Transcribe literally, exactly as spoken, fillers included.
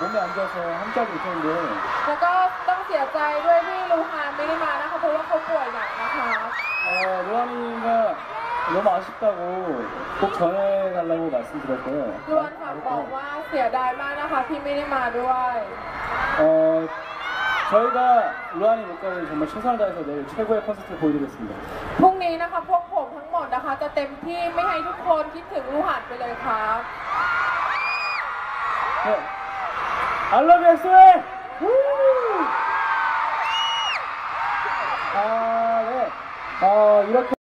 몸에 안 좋아서 함께하지 못했는데 แล้วก็ต้องเสียใจด้วยที่ลูฮานไม่ได้มานะคะเพราะว่าเขาป่วยหนักนะคะ 어, 루안이가 너무 아쉽다고 꼭 전해달라고 말씀드렸고요. ลวนฝากบอกว่าเสียดายมากนะคะที่ไม่ได้มาด้วย 어, 저희가 루안이 못가는 정말 최선을 다해서 내일 최고의 콘서트를 보여드리겠습니다. พรุ่งนี้นะคะพวกผมทั้งหมดนะคะจะเต็มที่ไม่ให้ทุกคนคิดถึงลูฮานไปเลยครับ 네. I love you, 엑스웨이! 아, 네. 어, 이렇게